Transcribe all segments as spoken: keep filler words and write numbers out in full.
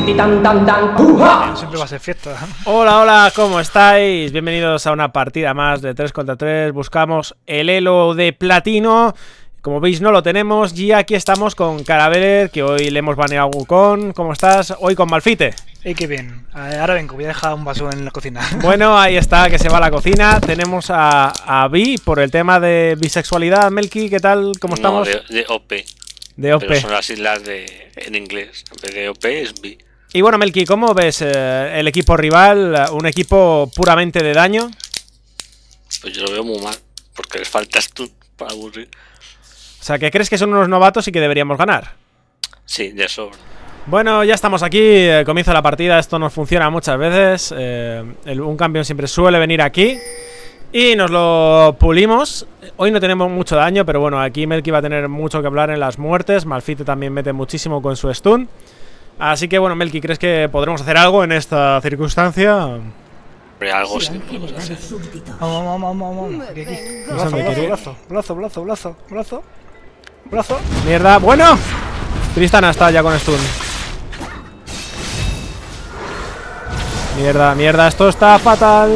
Siempre va a ser fiesta. Hola, hola, ¿cómo estáis? Bienvenidos a una partida más de tres contra tres. Buscamos el elo de platino. Como veis no lo tenemos y aquí estamos con Carabeler, que hoy le hemos baneado a Wukong. ¿Cómo estás? Hoy con Malfite. ¡Ey, qué bien! Ahora vengo, voy a dejar un vaso en la cocina. Bueno, ahí está, que se va a la cocina. Tenemos a, a Vi por el tema de bisexualidad. Melky, ¿qué tal? ¿Cómo estamos? No, de, de O P. De O P. Pero son las islas de, en inglés. En vez de O P es B. Y bueno, Melky, ¿cómo ves eh, el equipo rival? ¿Un equipo puramente de daño? Pues yo lo veo muy mal. Porque les faltas tú para aburrir. O sea, ¿que crees que son unos novatos y que deberíamos ganar? Sí, de sobra. Bueno, ya estamos aquí, eh, comienza la partida. Esto nos funciona muchas veces. eh, el, Un campeón siempre suele venir aquí y nos lo pulimos. Hoy no tenemos mucho daño, pero bueno, aquí Melky va a tener mucho que hablar en las muertes. Malfite también mete muchísimo con su stun. Así que bueno, Melky, ¿crees que podremos hacer algo en esta circunstancia? Pero algo sí podemos hacer. Vamos, vamos, vamos, vamos. Aquí, aquí. No sé, Brazo, Melky. brazo, brazo, brazo, brazo, brazo, brazo. Mierda, bueno. Tristana está ya con stun. Mierda, mierda, esto está fatal.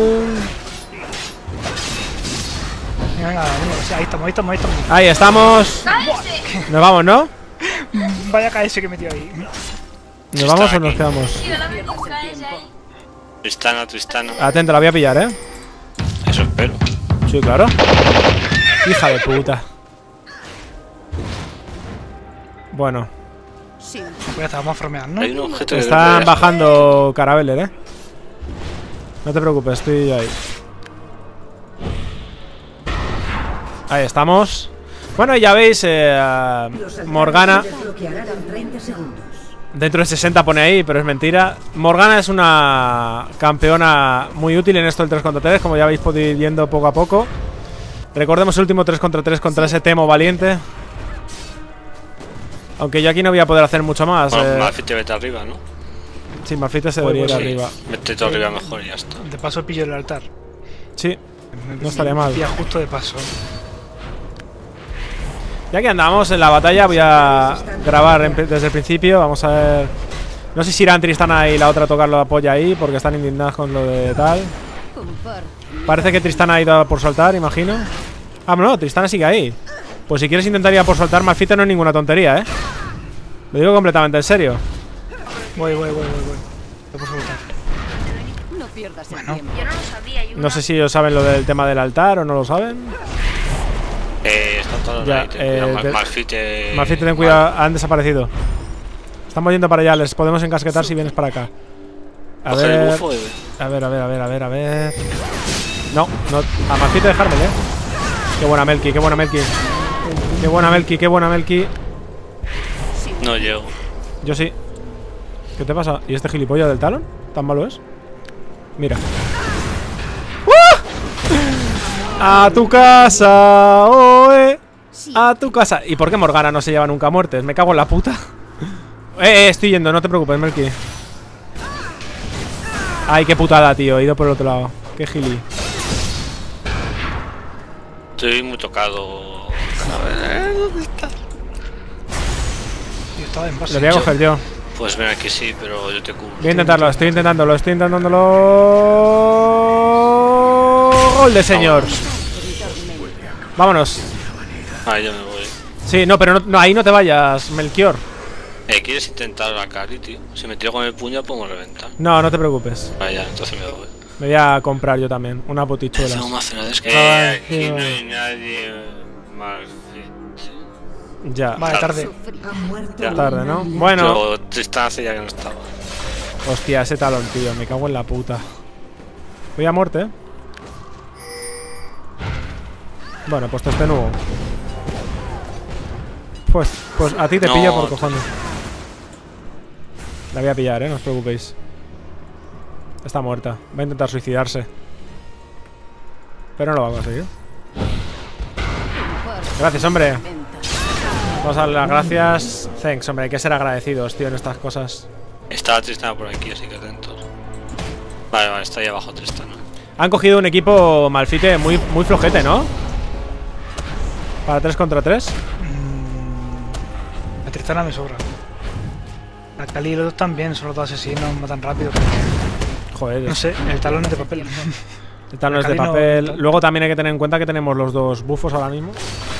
Venga, venga, venga, ahí estamos, ahí estamos, ahí estamos. Ahí estamos. Nos vamos, ¿no? Vaya K S que metió ahí. ¿Nos vamos o nos quedamos? Tristana, Tristana. Atento, la voy a pillar, ¿eh? Eso espero. Sí, claro. Hija de puta. Bueno, Pues vamos a farmear, ¿no? Hay un objeto que están debería- bajando Carabeler, ¿eh? No te preocupes, estoy ahí. Ahí estamos. Bueno, ya veis, eh, Morgana. Dentro de sesenta pone ahí, pero es mentira. Morgana es una campeona muy útil en esto del tres contra tres, como ya habéis podido ir viendo poco a poco. Recordemos el último tres contra tres contra ese Temo valiente. Aunque yo aquí no voy a poder hacer mucho más. Bueno, eh. Malfite vete arriba, ¿no? Sí, Malfite se Pues, debería ir pues, arriba. Vete tú arriba mejor y ya está. De paso pillo el altar. Sí, no estaría mal. Pilla justo de paso. Ya que andamos en la batalla, voy a grabar en- desde el principio. Vamos a ver. No sé si irán Tristana y la otra a tocar la polla ahí, porque están indignadas con lo de tal. Parece que Tristana ha ido a por soltar, imagino. Ah, no, Tristana sigue ahí. Pues si quieres intentar ir a por soltar, Malfite no es ninguna tontería, ¿eh? Lo digo completamente en serio. Voy, voy, voy, voy, voy. Voy por soltar. No pierdas el Bueno. tiempo. Yo no lo sabía. Hay No una- sé si ellos saben lo del tema del altar o no lo saben. Eh, están todos Ya, ahí. ten eh, cuidado, Mal- de- Malfite. Malfite, ten cuidado, han desaparecido. Estamos yendo para allá, les podemos encasquetar si vienes para acá. A Coge el ver, bufo y- a ver, a ver, a ver, a ver, a ver. No, no, a Malfite dejármele, eh. Qué buena Melky, qué buena Melky. Qué buena Melky, qué buena Melky. No llego. Yo sí. ¿Qué te pasa? ¿Y este gilipollas del talón? ¿Tan malo es? Mira. ¡Ah! ¡A tu casa! ¡Oe! ¡A tu casa! ¿Y por qué Morgana no se lleva nunca muertes? Me cago en la puta. Eh, eh, estoy yendo, no te preocupes, Melky. Ay, qué putada, tío. He ido por el otro lado. Qué gili. Estoy muy tocado. A ver, ¿dónde está? Yo estaba en base. Lo voy a coger yo. Pues ven aquí sí, pero yo te cubro. Voy a intentarlo, estoy intentándolo, estoy intentándolo. Gol de señor. Vámonos. Ah, yo me voy. Sí, no, pero no, no, ahí no te vayas, Melchior. Eh, ¿quieres intentar la Cari, tío? Si me tiro con el puño, podemos reventar. No, no te preocupes. Vaya, entonces me voy. Me voy a comprar yo también, una potichuela. Tengo más cenas que Ay, aquí tío. no hay nadie más. Ya, Vale, tarde. Ya. tarde, ¿no? Bueno, Pero Tristana hace ya que no estaba. hostia, ese talón, tío, me cago en la puta. Voy a muerte, ¿eh? Bueno, pues te nuevo. Pues, pues a ti te No. pillo por cojones. La voy a pillar, ¿eh? No os preocupéis. Está muerta. Va a intentar suicidarse. Pero no lo va a conseguir. Gracias, hombre. Vamos a dar las gracias. Thanks, hombre. Hay que ser agradecidos, tío, en estas cosas. Estaba Tristana por aquí, así que atentos. Vale, vale, está ahí abajo Tristana. Han cogido un equipo Malfite muy, muy flojete, ¿no? Para tres contra tres. Mm, la Tristana me sobra. La Cali y los dos también, son los dos asesinos, matan rápido. Joder. No sé, el talón es de papel. El talón es de Cali no- papel. Luego también hay que tener en cuenta que tenemos los dos bufos ahora mismo.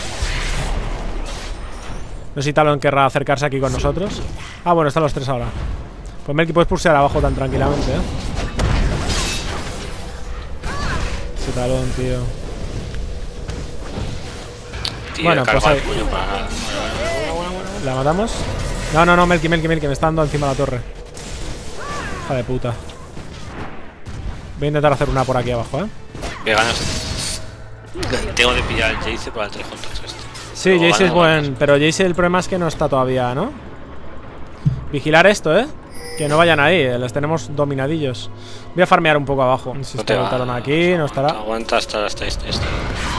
No sé si Talon querrá acercarse aquí con nosotros. Ah, bueno, están los tres ahora. Pues Melky, puedes pulsear abajo tan tranquilamente, ¿eh? Ese Talon, tío. Tío, Bueno, cargo pues al ahí. puño para nada. Bueno, bueno, bueno, bueno. ¿La matamos? No, no, no, Melky, Melky, Melky, me está dando encima de la torre. Hija de puta. Voy a intentar hacer una por aquí abajo, ¿eh? Qué ganas. Tengo de pillar el Jace para el tres contra tres. Sí, Luego Jace es ganamos buen, ganas. pero Jace el problema es que no está todavía, ¿no? Vigilar esto, ¿eh? Que no vayan ahí, eh, les tenemos dominadillos. Voy a farmear un poco abajo. Si No está te el Talon va. aquí, no estará. Aguanta hasta hasta este. este.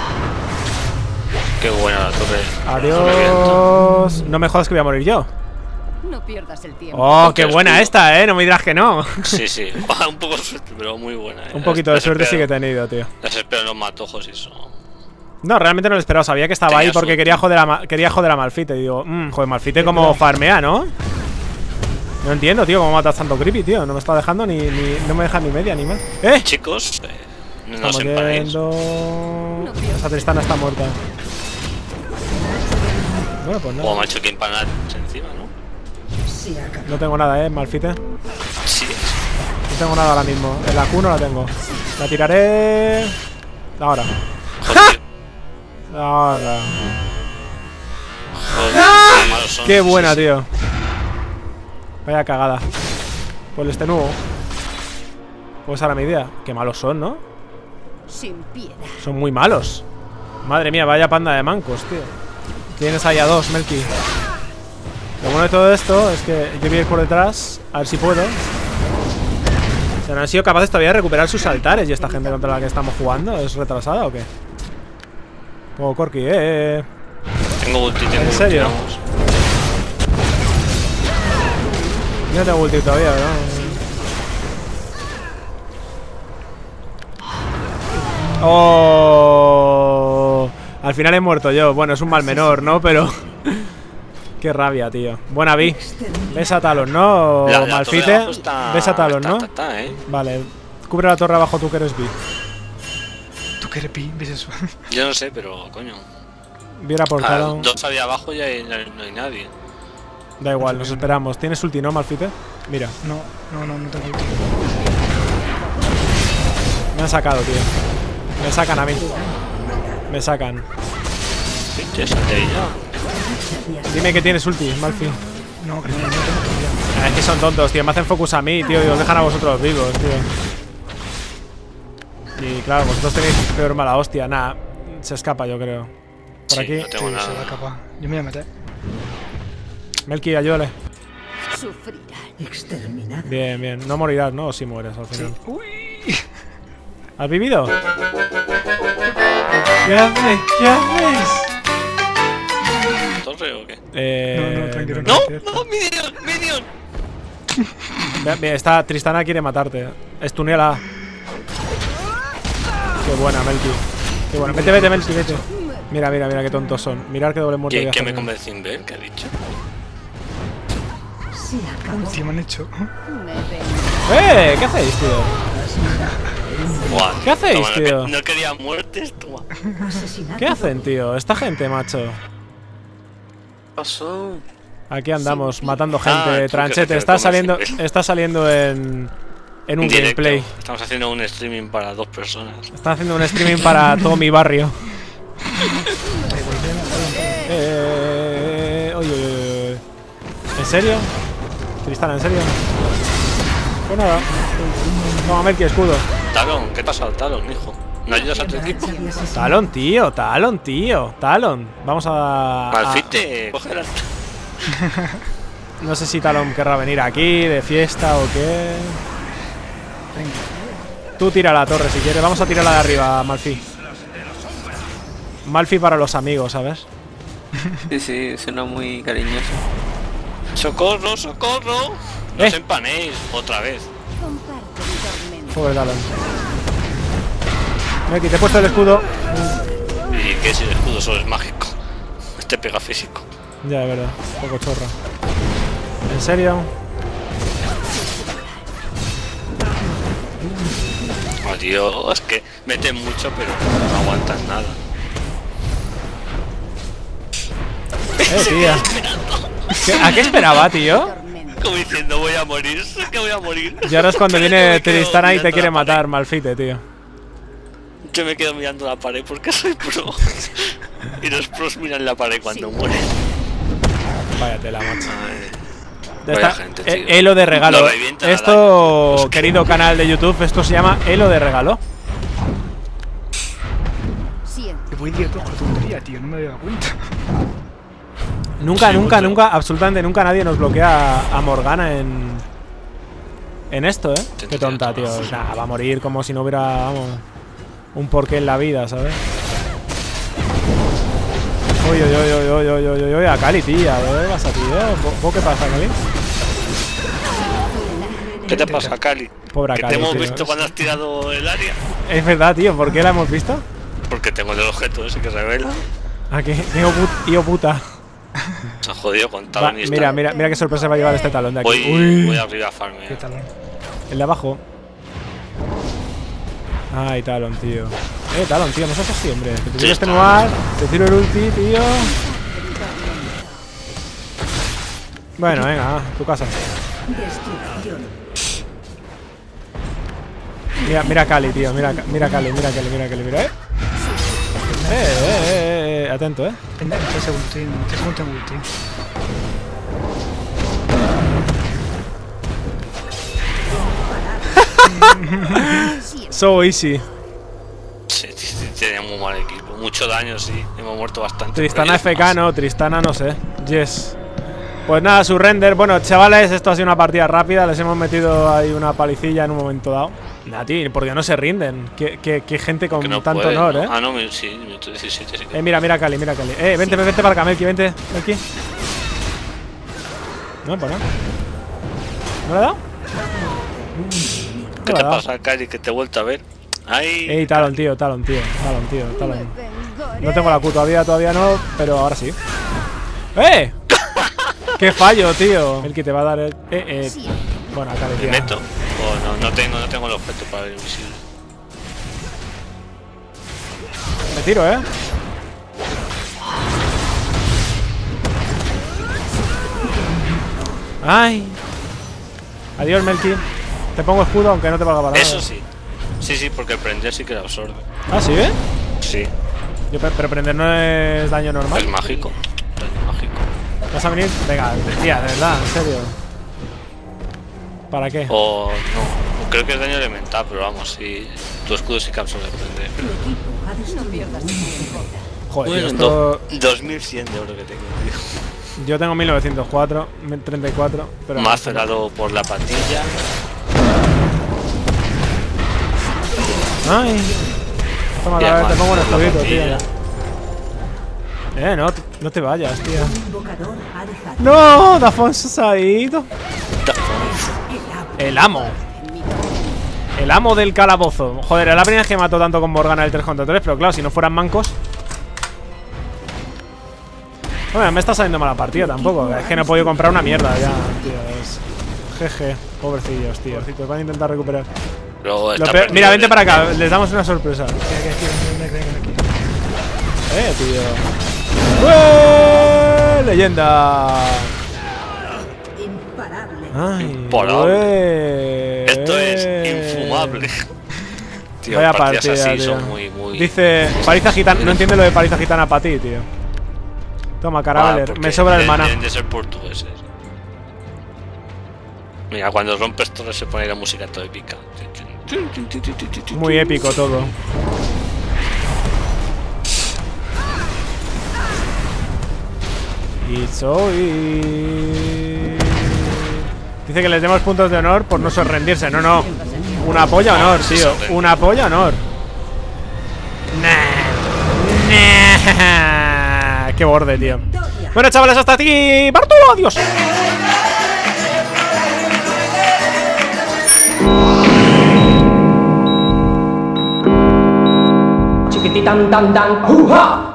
Qué buena la torre. La torre viento. Adiós. No me jodas que voy a morir yo. No pierdas el tiempo. Oh, qué Porque buena escudo. esta, ¿eh? No me dirás que no. Sí, sí. Un poco de suerte, pero muy buena. ¿eh? Un poquito de Las suerte sí que he espero- tenido, tío. Las espero en los matojos y eso. No, realmente no lo esperaba. Sabía que estaba Tenía ahí porque suerte. quería joder, a Ma- quería joder a Malfite. Y digo, mmm, joder, Malfite como farmea, ¿no? No entiendo, tío, cómo matas tanto creepy, tío. No me está dejando ni, ni no me deja ni media ni más. ¡Eh! Chicos, eh, no Estamos os empanéis. yendo. Esa Tristana está muerta. Bueno, pues O nada. macho que empanar encima, ¿no? No tengo nada, eh, Malfite. Sí. No tengo nada ahora mismo. En la Q no la tengo. La tiraré. Ahora. Joder, Ahora. joder, qué malos son. Qué buena, Sí, sí. tío. Vaya cagada. Pues este nuevo. Pues ahora mi idea. Qué malos son, ¿no? Sin piedad. Son muy malos. Madre mía, vaya panda de mancos, tío. Tienes ahí a dos, Melky. Lo bueno de todo esto es que yo voy a ir por detrás. A ver si puedo. O sea, ¿no han sido capaces todavía de recuperar sus altares? ¿Y esta gente contra la que estamos jugando es retrasada o qué? Oh, Corky, eh. Tengo ulti, tengo ¿En ulti, serio? vamos. Yo no tengo ulti todavía, ¿no? Oh. Al final he muerto yo. Bueno, es un mal menor, ¿no? Pero. Qué rabia, tío. Buena Vi. Ves a Talon, ¿no? La- la torre de Malfite. abajo está- Ves a Talon, está- ¿no? está- está, ¿eh? Vale. Cubre la torre abajo tú que eres Vi. ¿Tú qué eres pi? ¿Ves eso? Yo no sé, pero coño. Viera por Ah, Talon. dos había abajo y ahí no hay, no hay nadie. Da igual, nos esperamos. ¿Tienes ulti, no, Malfite? Mira. No, no, no, no tengo ulti. Me han sacado, tío. Me sacan a mí. Me sacan. Sí, ya salte ahí ya. Dime que tienes ulti, Malfi. No, que no, no tengo ulti. Ah, es que son tontos, tío. Me hacen focus a mí, tío. Y os dejan a vosotros vivos, tío. Y claro, vosotros tenéis peor mala hostia. Nada, se escapa, yo creo. Por Sí, aquí. no tengo Sí, nada. se va a escapar. Yo me voy a meter. Melky, ayúdale. Sufrirán. Bien, bien. No morirás, ¿no? O si mueres al final. Uy. ¿Has vivido? ¿Qué haces? ¿Qué haces? ¿Torre o qué? Eh, No, no, tranquilo. ¡No! cierto. ¡No! ¡Minion! ¡Minion! Bien, bien, esta Tristana quiere matarte. Estuniela. Qué buena, Melky. Qué buena. Vete, vete, Melky, vete. Mira, mira, mira qué tontos son. Mirad qué doble muerte ¿Qué, voy a qué hacer. me convencí en ver? ¿Qué ha dicho? Ulti me han hecho. Me vengo. ¡Eh! ¿Qué hacéis, tío? Buah, ¿Qué hacéis, toma, no que- tío? No quería muertes, toma. ¿Qué hacen, tío? Esta gente, macho. ¿Qué pasó? Aquí andamos matando Ah, gente. tú, Tranchete, que- que está me saliendo, convencí. está saliendo en en un Directo. gameplay. Estamos haciendo un streaming para dos personas. Está haciendo un streaming para todo mi barrio. Eh, oye, oye, oye. ¿En serio? Tristana, ¿en serio? Pues nada. Toma, Melky, escudo. Talon, ¿qué te ha saltado, hijo? ¿No ayudas a tu equipo? Talon, tío, Talon, tío, Talon. Vamos a... a- Malfite, coge la... No sé si Talon querrá venir aquí de fiesta o qué. Tú tira la torre si quieres. Vamos a tirarla de arriba, Malfi. Malfi para los amigos, ¿sabes? Sí, sí, suena muy cariñoso. ¡Socorro, socorro! No Eh. os empanéis, otra vez. Comparte mi tormento. Pobre Talon. Melky, te he puesto el escudo. ¿Y qué si el escudo solo es mágico? Este pega físico. Ya, es verdad. Un poco chorra. ¿En serio? Oh, tío, es que meten mucho, pero no aguantan nada. Eh, tía. ¿Qué- ¿A qué esperaba, tío? Tormenta. Como diciendo, voy a morir, sé que voy a morir. Y ahora es cuando Pero yo viene me quedo Tristana y te mirando quiere la pared. matar, Malfite, tío. Yo me quedo mirando la pared porque soy pro. Y los pros miran la pared cuando mueren. Vaya tela, macho. Ay, Ya vaya está. gente, Eh, tío. Elo de regalo. Lo revientan al Esto, año. querido canal de YouTube, esto se llama Elo de regalo. Siente. Te voy directo por tontería, tío. No me había dado cuenta. Nunca, Sí, nunca, mucho. nunca, absolutamente nunca nadie nos bloquea a, a Morgana en. En esto, eh. Qué tonta, tío. Nah, va a morir como si no hubiera, vamos, un porqué en la vida, ¿sabes? Uy, uy, uy, uy, uy, uy, uy, uy, uy, a Cali, tía. ¿Qué pasa, tío? ¿Vos- ¿Vos qué pasa, Cali? ¿Qué te pasa, Cali? Pobre Que Cali, te hemos tío. visto cuando has tirado el área. Es verdad, tío. ¿Por qué la hemos visto? Porque tengo el objeto ese que revela. Aquí, hijo put- hijo puta. Se ha jodido con Va, talón y mira, está. mira, mira qué sorpresa va a llevar este talón de aquí. Voy, Uy, voy arriba a farmear. ¿Qué tal? el de abajo. Ay, talón, tío. Eh, talón, tío, no seas así, hombre. Que te Sí, quiero está. extenuar, te tiro el ulti, tío. Bueno, venga, a tu casa. Mira, mira a Cali, tío. Mira, mira a Cali, mira a Cali, mira a Cali, mira, eh. Eh, eh, eh, eh, atento, eh. En tres segundos, tío. En tres segundos tengo ulti. Siente. So easy. Sí, sí, sí, tenía muy mal equipo. Mucho daño, sí. Hemos muerto bastante. Tristana pero F K, no, Tristana no sé. Yes. Pues nada, su render. Bueno, chavales, esto ha sido una partida rápida. Les hemos metido ahí una palicilla en un momento dado. Nada, tío, porque no se rinden. Qué, qué- qué gente con que no tanto puede, honor, ¿no? eh. Ah, no, mi- sí, minuto diecisiete. Sí que- Eh, mira, mira a Cali, mira a Cali. Eh, vente, vente para acá, Melky, vente, Melky. No, pues no. ¿No le ha dado? ¿Qué No le te ha dado. pasa, Cali? Que te he vuelto a ver. Ay. Ey, talón, tío, talón, tío. Talón, tío, Me talón. vengaré. No tengo la Q todavía, todavía no, pero ahora sí. ¡Eh! ¡Qué fallo, tío! El que te va a dar el. Eh, eh. Siente. Bueno, acá Me decía. meto. Oh, no, no tengo, no tengo el objeto para ver invisible. Me tiro, eh. ¡Ay! Adiós, Melky. Te pongo escudo aunque no te valga para nada. Eso sí. Sí, sí, porque el prender sí que lo absorbe. Ah, ¿sí, eh? Sí. Yo, pe- pero prender no es daño normal. Es mágico. Daño mágico. ¿Vas a venir? Venga, tía, de verdad, en serio. ¿Para qué? O no. Creo que es daño elemental, pero vamos, sí. Tu escudo sí que absorbe prender. No pierdas el tiempo. Joder, tío, Bueno, esto... do- dos mil cien de oro que tengo, tío. Yo tengo mil novecientos cuatro, treinta y cuatro, pero... Más cerrado por la patilla. ¡Ay! Toma, Y a ver, te además, pongo un por la escudito, tío. patilla. Eh, no, no te vayas, tío. ¡No! Dafonso se ha ido. El amo. El amo del calabozo. Joder, era la primera vez que mató tanto con Morgana el tres contra tres, pero claro, si no fueran mancos. Bueno, me está saliendo mala partida tampoco. Es que no he podido comprar una mierda ya, tío. Es... Jeje, pobrecillos, tío. Pobrecitos, van a intentar recuperar. Luego Lo está peor- perdido Mira, vente de- para acá, les damos una sorpresa. Mira que aquí, mira que aquí. Eh, tío. ¡Ué! ¡Leyenda! Ay, Imparable. ué. Esto es infumable. Tío, Vaya partidas partida, así tío. son muy, muy. Dice, paliza gitana. No entiendo lo de paliza gitana para ti, tío. Toma, Ah, Carabeler. porque Me sobra el de- mana. Deben de ser portugueses. Mira, cuando rompes torres se pone la música toda épica. Muy épico todo. Y soy. Dice que les demos puntos de honor por no rendirse. No, no. Una polla honor, tío. Una polla honor. Nah. Nah. Qué borde, tío. Bueno, chavales, hasta aquí. Bartolo, adiós. Chiquititan tan tan, ¡juja!